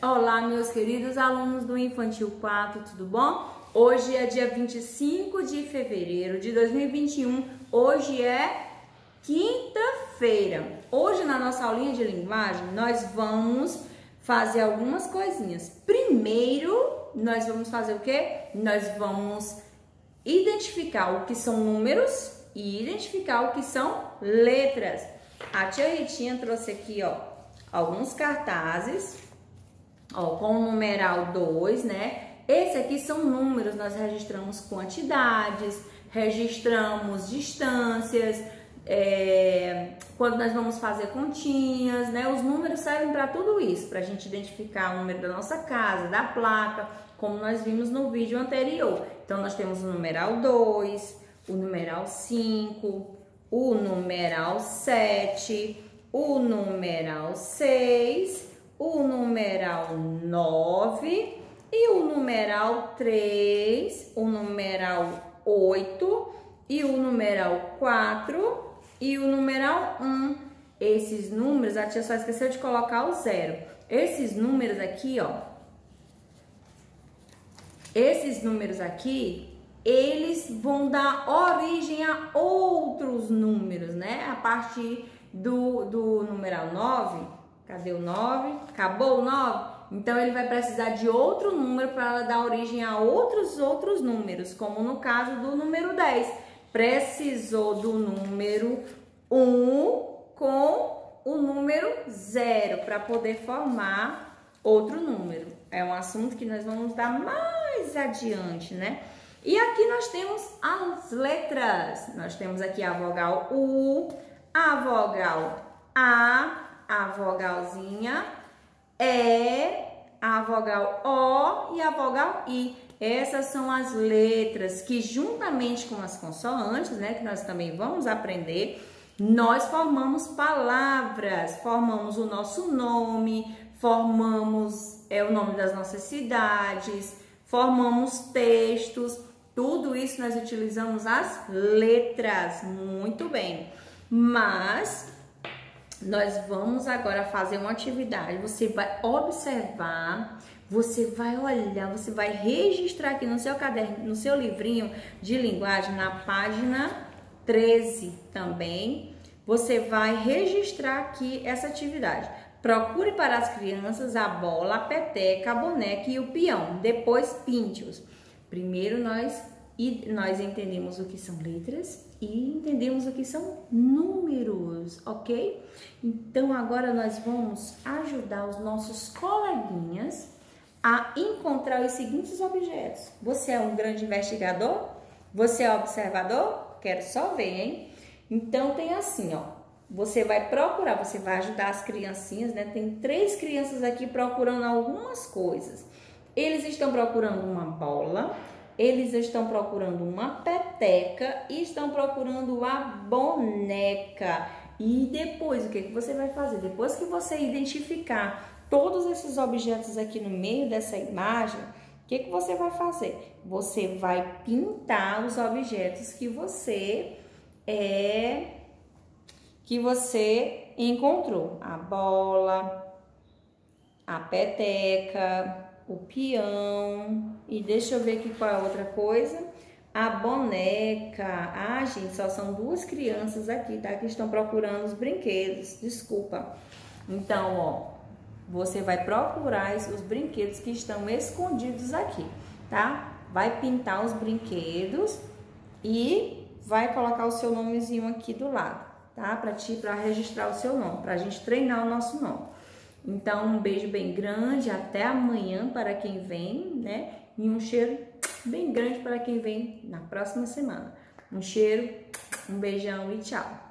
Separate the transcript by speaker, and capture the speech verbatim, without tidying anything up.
Speaker 1: Olá, meus queridos alunos do Infantil quatro, tudo bom? Hoje é dia vinte e cinco de fevereiro de dois mil e vinte e um, hoje é quinta-feira. Hoje na nossa aulinha de linguagem nós vamos fazer algumas coisinhas. Primeiro, nós vamos fazer o quê? Nós vamos identificar o que são números e identificar o que são letras. A tia Ritinha trouxe aqui, ó, alguns cartazes. Ó, com o numeral dois, né? Esse aqui são números, nós registramos quantidades, registramos distâncias, é, quando nós vamos fazer continhas, né? Os números servem para tudo isso, para a gente identificar o número da nossa casa, da placa, como nós vimos no vídeo anterior. Então, nós temos o numeral dois, o numeral cinco, o numeral sete, o numeral seis, o numeral nove e o numeral três, o numeral oito e o numeral quatro e o numeral um. Esses números, a tia só esqueceu de colocar o zero. Esses números aqui, ó, esses números aqui, eles vão dar origem a outros números, né? A partir do, do numeral nove, cadê o nove? Acabou o nove? Então, ele vai precisar de outro número para dar origem a outros outros números, como no caso do número dez. Precisou do número um com o número zero para poder formar outro número. É um assunto que nós vamos dar mais adiante, né? E aqui nós temos as letras. Nós temos aqui a vogal U, a vogal A, a vogalzinha E, a vogal O e a vogal I. Essas são as letras que, juntamente com as consoantes, né, que nós também vamos aprender, nós formamos palavras, formamos o nosso nome, formamos é, o nome das nossas cidades, formamos textos. Tudo isso nós utilizamos as letras. Muito bem. Mas nós vamos agora fazer uma atividade. Você vai observar, você vai olhar, você vai registrar aqui no seu caderno, no seu livrinho de linguagem, na página treze também. Você vai registrar aqui essa atividade. Procure para as crianças a bola, a peteca, a boneca e o peão. Depois pinte-os. Primeiro nós, nós entendemos o que são letras e entendemos o que são números, ok? Então, agora nós vamos ajudar os nossos coleguinhas a encontrar os seguintes objetos. Você é um grande investigador? Você é observador? Quero só ver, hein? Então, tem assim, ó. Você vai procurar, você vai ajudar as criancinhas, né? Tem três crianças aqui procurando algumas coisas. Eles estão procurando uma bola, eles estão procurando uma peteca e estão procurando a boneca. E depois, o que, que você vai fazer? Depois que você identificar todos esses objetos aqui no meio dessa imagem, o que, que você vai fazer? Você vai pintar os objetos que você, é, que você encontrou. A bola, a peteca, o peão, e deixa eu ver aqui qual é a outra coisa, a boneca. Ah, gente, só são duas crianças aqui, tá? Que estão procurando os brinquedos, desculpa. Então, ó, você vai procurar os brinquedos que estão escondidos aqui, tá? Vai pintar os brinquedos e vai colocar o seu nomezinho aqui do lado, tá? Pra ti, pra registrar o seu nome, pra gente treinar o nosso nome. Então, um beijo bem grande, até amanhã para quem vem, né? E um cheiro bem grande para quem vem na próxima semana. Um cheiro, um beijão e tchau!